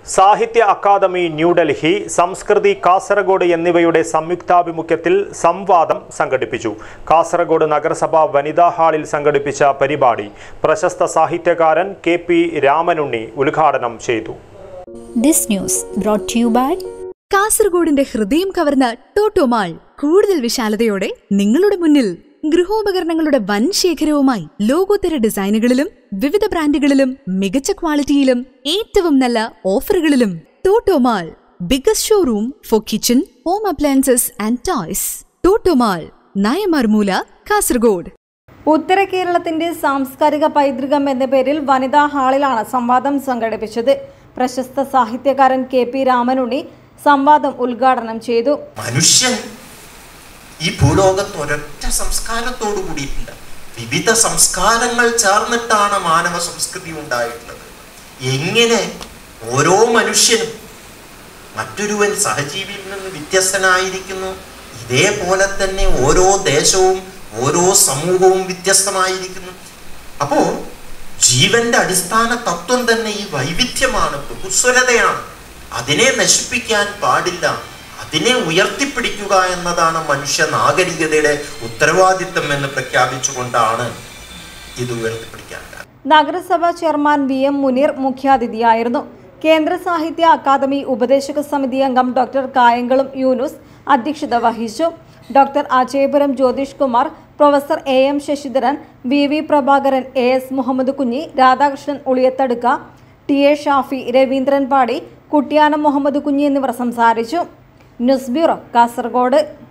സാഹിത്യ അക്കാദമി ന്യൂഡൽഹി, സംസ്കൃതി കാസർഗോഡ് എന്നിവയുടെ സംയുക്താഭിമുഖ്യത്തിൽ സംവാദം സംഘടിപ്പിച്ചു. കാസർഗോഡ് നഗരസഭ വനിതാ ഹാളിൽ സംഘടിപ്പിച്ച പരിപാടി പ്രശസ്ത സാഹിത്യകാരൻ KP രാമനുണ്ണി ഉദ്ഘാടനം ചെയ്തു. കാസർഗോഡിന്റെ ഹൃദയം കവർന്ന ടോട്ടോമാൾ കൂടുതൽ വിശാലതയോടെ നിങ്ങളുടെ മുന്നിൽ. ഗൃഹോപകരണങ്ങളുടെ വൻ ശേഖരവുമായി ലോകോത്തര ഡിസൈനുകളിലും വിവിധ ബ്രാൻഡുകളിലും മികച്ച ക്വാളിറ്റിയിലും ഏറ്റവും നല്ല ഓഫറുകളിലും Totomall, biggest showroom for kitchen, home appliances and toys. Totomall, Nayamarmoola, Kasaragod. ഉത്തര കേരളത്തിന്റെ സാംസ്കാരിക പൈതൃകം എന്ന പേരിൽ വനിതാ ഹാളിലാണ് സംവാദം സംഘടിപ്പിച്ചത്. പ്രശസ്ത സാഹിത്യകാരൻ KP രാമനുണ്ണി സംവാദം ഉദ്ഘാടനം ചെയ്തു. മനുഷ്യൻ ഈ ഭൂലോകത്ത് ഒരൊറ്റ സംസ്കാരത്തോടു കൂടിയിട്ടില്ല. വിവിധ സംസ്കാരങ്ങൾ ചേർന്നിട്ടാണ് മാനവ സംസ്കൃതി ഉണ്ടായിട്ടുള്ളത്. എങ്ങനെ ഓരോ മനുഷ്യനും മറ്റൊരുവൻ സഹജീവിയിൽ നിന്ന് വ്യത്യസ്തനായിരിക്കുന്നു, ഇതേപോലെ തന്നെ ഓരോ ദേശവും ഓരോ സമൂഹവും വ്യത്യസ്തമായിരിക്കുന്നു. അപ്പോൾ ജീവന്റെ അടിസ്ഥാന തത്വം തന്നെ ഈ വൈവിധ്യമാണ്, ബഹുസ്വരതയാണ്. അതിനെ നശിപ്പിക്കാൻ പാടില്ല, അതിനെ ഉയർത്തിപ്പിടിക്കുക എന്നതാണ് മനുഷ്യ നാഗരികതയുടെ ഉത്തരവാദിത്വം എന്ന് പ്രഖ്യാപിച്ചുകൊണ്ടാണ് ഇത് ഉയർത്തിപ്പിടിക്കാൻ. നഗരസഭാ ചെയർമാൻ VM മുനീർ മുഖ്യാതിഥിയായിരുന്നു. കേന്ദ്ര സാഹിത്യ അക്കാദമി ഉപദേശക സമിതി അംഗം ഡോക്ടർ കായംകുളം യൂനുസ് അധ്യക്ഷത വഹിച്ചു. Doctor Ajayapuram Jyothish Kumar, professor AM Sasidharan, VV Prabhakaran, AS Muhammad Kunhi, Radhakrishnan Uliyathaduka, TA Shafi, Raveendran പാടി, കുട്ടിയാനം മുഹമ്മദ് കുഞ്ഞി എന്നിവർ സംസാരിച്ചു. News bureau, Kasaragod.